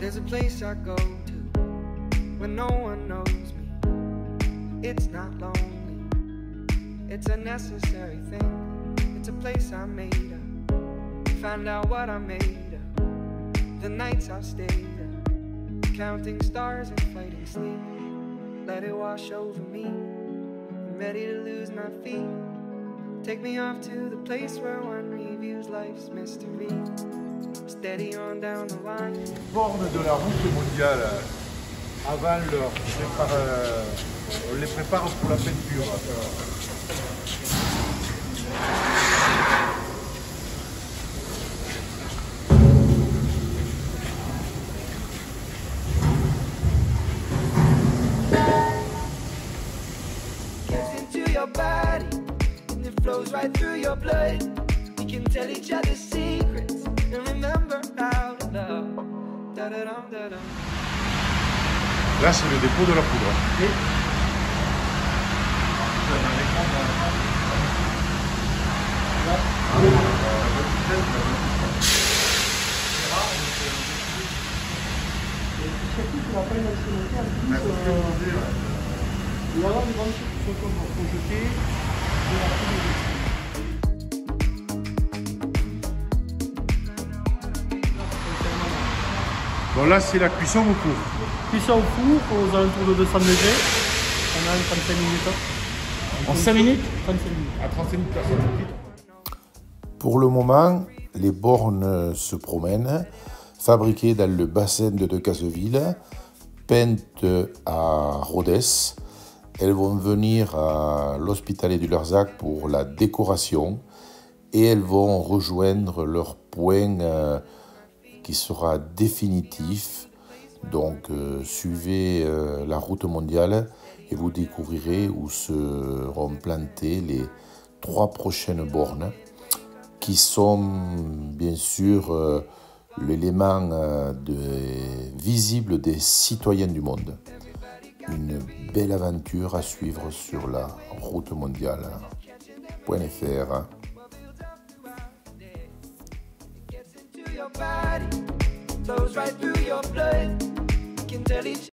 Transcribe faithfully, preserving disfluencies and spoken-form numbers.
There's a place I go to when no one knows me. It's not lonely, it's a necessary thing. It's a place I made up, find out what I made of. The nights I've stayed up, counting stars and fighting sleep. Let it wash over me, I'm ready to lose my feet. Take me off to the place where one reviews life's mystery. Steady on down the line. Bornes de la route mondiale, avant leur prépare, euh, on les prépare pour la peinture. Gets into your body and it flows right through your blood. We can tell each other secrets and remember how to love. Da -da -dum, da -dum. Là, c'est le dépôt de la poudre. Et bon, là, c'est la cuisson au four. Cuisson au four aux alentours de deux cents degrés pendant trente-cinq minutes. En cinq minutes trente-cinq minutes. À trente-cinq minutes, personne ne quitte. Pour le moment, les bornes se promènent, fabriquées dans le bassin de Decazeville, peintes à Rodez. Elles vont venir à l'Hospitalet du Larzac pour la décoration et elles vont rejoindre leur point euh, qui sera définitif. Donc euh, suivez euh, la route mondiale et vous découvrirez où seront plantées les trois prochaines bornes qui sont bien sûr euh, l'élément euh, de, visible des citoyens du monde. Une belle aventure à suivre sur la route mondiale. Point F R. Your body flows right through your blood. We can tell each